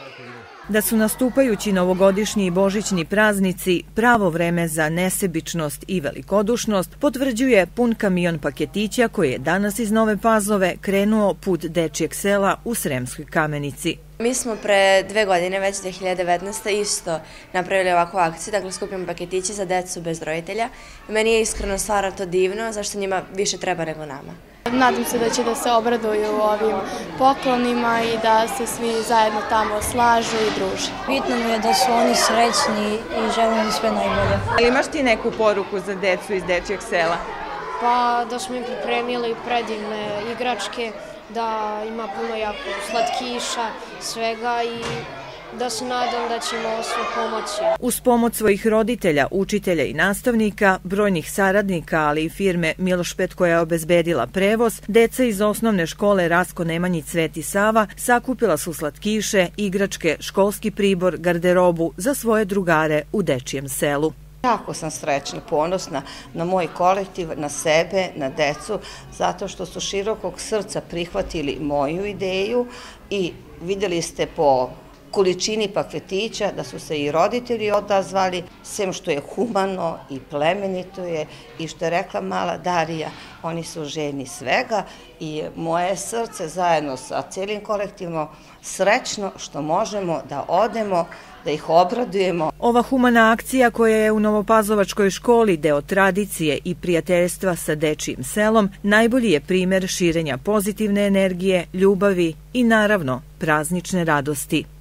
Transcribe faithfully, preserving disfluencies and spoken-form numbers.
Da su nastupajući novogodišnji i božićni praznici pravo vreme za nesebičnost i velikodušnost potvrđuje pun kamion paketića koji je danas iz Nove Pazove krenuo put Dečijeg sela u Sremskoj Kamenici. Mi smo pre dve godine, već dve hiljade devetnaeste. isto napravili ovakvu akciju, dakle skupimo paketiće za decu bez roditelja. Meni je iskreno stvarno to divno, zašto njima više treba nego nama. Nadam se da će da se obraduju ovim poklonima i da se svi zajedno tamo slažu i druže. Bitno mi je da su oni srećni i želim im sve najbolje. Ali imaš ti neku poruku za decu iz Dečijeg sela? Pa da smo im pripremili predivne igračke, da ima puno jako slatkiša, svega i da se nadam da ćemo sve pomoći. Uz pomoć svojih roditelja, učitelja i nastavnika, brojnih saradnika, ali i firme Miloš Pet koja je obezbedila prevoz, deca iz osnovne škole Rasko Nemanjić Sveti Sava sakupila su slatkiše, igračke, školski pribor, garderobu za svoje drugare u Dečijem selu. Jako sam srećna i ponosna na moj kolektiv, na sebe, na decu, zato što su širokog srca prihvatili moju ideju i videli ste po količini paketića da su se i roditelji odazvali, sem što je humano i plemenito je i što je rekla mala Darija, oni su željni svega i moje srce zajedno sa cijelim kolektivom srećno što možemo da odemo, da ih obradujemo. Ova humana akcija koja je u Novopazovačkoj školi deo tradicije i prijateljstva sa Dečijim selom najbolji je primer širenja pozitivne energije, ljubavi i naravno praznične radosti.